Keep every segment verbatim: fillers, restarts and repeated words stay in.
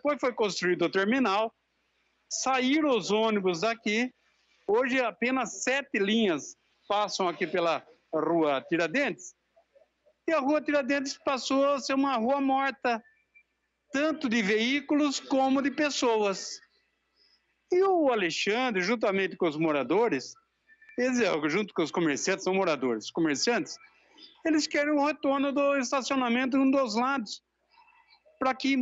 Depois foi construído o terminal, saíram os ônibus daqui. Hoje apenas sete linhas passam aqui pela rua Tiradentes. E a rua Tiradentes passou a ser uma rua morta, tanto de veículos como de pessoas. E o Alexandre, juntamente com os moradores, eles, junto com os comerciantes, são moradores, os comerciantes, eles querem o retorno do estacionamento em um dos lados, para que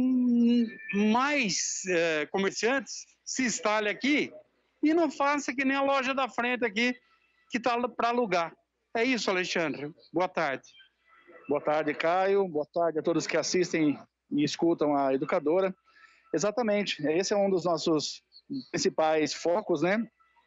mais é, comerciantes se instalem aqui e não faça que nem a loja da frente aqui, que está para alugar. É isso, Alexandre. Boa tarde. Boa tarde, Caio. Boa tarde a todos que assistem e escutam a Educadora. Exatamente, esse é um dos nossos principais focos, né?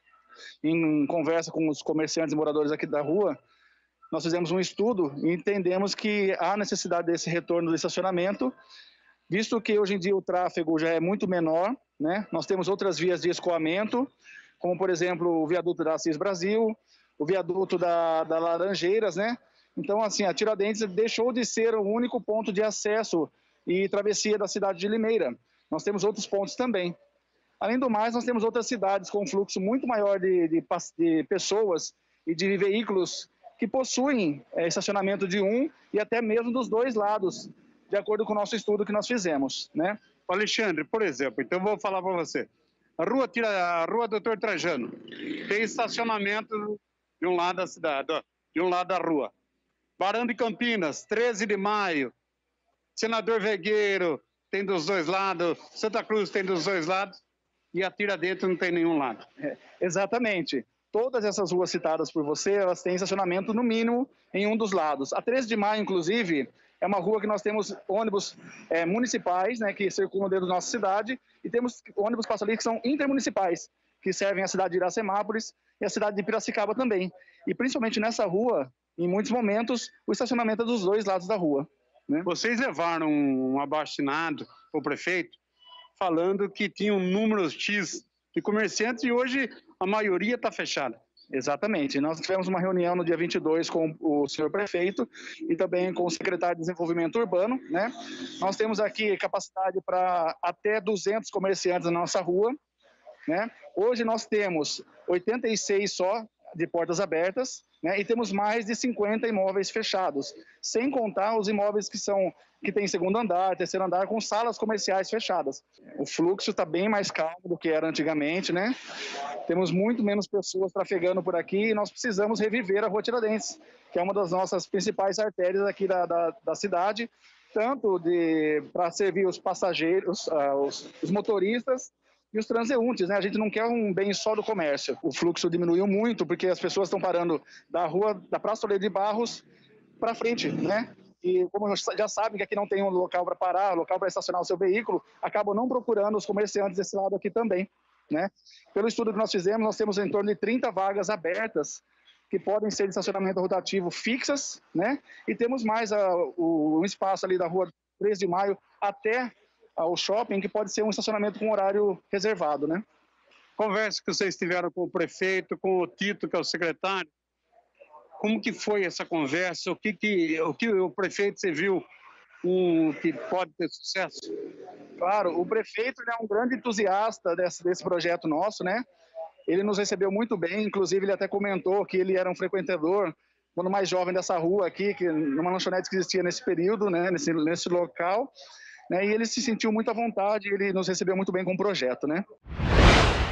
Em conversa com os comerciantes e moradores aqui da rua, nós fizemos um estudo e entendemos que há necessidade desse retorno do estacionamento, visto que hoje em dia o tráfego já é muito menor, né? Nós temos outras vias de escoamento, como por exemplo o viaduto da Assis Brasil, o viaduto da, da Laranjeiras, né? Então, assim, a Tiradentes deixou de ser o único ponto de acesso e travessia da cidade de Limeira. Nós temos outros pontos também. Além do mais, nós temos outras cidades com um fluxo muito maior de, de, de pessoas e de veículos que possuem é, estacionamento de um e até mesmo dos dois lados, de acordo com o nosso estudo que nós fizemos, né? Alexandre, por exemplo, então eu vou falar para você. A rua, tira, a rua Doutor Trajano tem estacionamento de um lado da cidade, de um lado da rua. Barão de Campinas, treze de maio, Senador Vergueiro tem dos dois lados, Santa Cruz tem dos dois lados e a Tiradentes não tem nenhum lado. É, exatamente. Todas essas ruas citadas por você, elas têm estacionamento no mínimo em um dos lados. A treze de maio, inclusive, é uma rua que nós temos ônibus é, municipais, né, que circulam dentro da nossa cidade, e temos ônibus que passam ali que são intermunicipais, que servem a cidade de Iracemápolis e a cidade de Piracicaba também. E principalmente nessa rua, em muitos momentos, o estacionamento é dos dois lados da rua, né? Vocês levaram um abaixo-assinado para o prefeito falando que tinha um número X de comerciantes e hoje a maioria está fechada. Exatamente. Nós tivemos uma reunião no dia vinte e dois com o senhor prefeito e também com o secretário de Desenvolvimento Urbano, né? Nós temos aqui capacidade para até duzentos comerciantes na nossa rua, né? Hoje nós temos oitenta e seis só de portas abertas, né? E temos mais de cinquenta imóveis fechados, sem contar os imóveis que são que tem segundo andar, terceiro andar, com salas comerciais fechadas. O fluxo está bem mais calmo do que era antigamente, né? Temos muito menos pessoas trafegando por aqui e nós precisamos reviver a Rua Tiradentes, que é uma das nossas principais artérias aqui da, da, da cidade, tanto para servir os passageiros, uh, os, os motoristas e os transeuntes, né? A gente não quer um bem só do comércio. O fluxo diminuiu muito porque as pessoas estão parando da rua, da Praça Toledo de Barros para frente, né? E como já sabem que aqui não tem um local para parar, um local para estacionar o seu veículo, acabam não procurando os comerciantes desse lado aqui também, né? Pelo estudo que nós fizemos, nós temos em torno de trinta vagas abertas que podem ser de estacionamento rotativo fixas, né? E temos mais a, o, o espaço ali da rua treze de maio até a, o shopping, que pode ser um estacionamento com horário reservado, né? Conversa que vocês tiveram com o prefeito, com o Tito, que é o secretário, como que foi essa conversa? O que, que, o, que o prefeito você viu um, que pode ter sucesso? Claro, o prefeito ele é um grande entusiasta desse, desse projeto nosso, né? Ele nos recebeu muito bem, inclusive ele até comentou que ele era um frequentador, quando mais jovem dessa rua aqui, que numa lanchonete que existia nesse período, né? nesse, nesse local, né? E ele se sentiu muito à vontade, ele nos recebeu muito bem com o projeto, né?